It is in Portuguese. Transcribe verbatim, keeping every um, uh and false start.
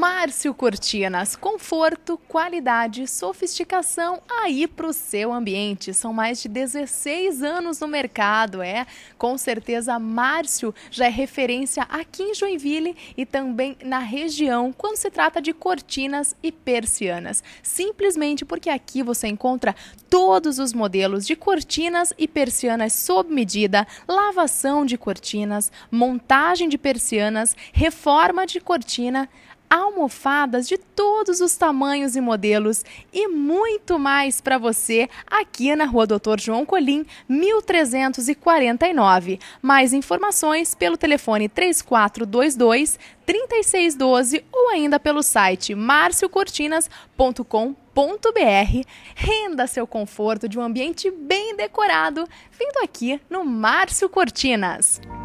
Márcio Cortinas, conforto, qualidade, sofisticação aí para o seu ambiente. São mais de dezesseis anos no mercado, é? Com certeza Márcio já é referência aqui em Joinville e também na região quando se trata de cortinas e persianas. Simplesmente porque aqui você encontra todos os modelos de cortinas e persianas sob medida, lavação de cortinas, montagem de persianas, reforma de cortina, almofadas de todos os tamanhos e modelos e muito mais para você aqui na Rua Doutor João Colim, mil trezentos e quarenta e nove. Mais informações pelo telefone três quatro dois dois, três seis um dois ou ainda pelo site marcio cortinas ponto com ponto br. Renda seu conforto de um ambiente bem decorado vindo aqui no Márcio Cortinas.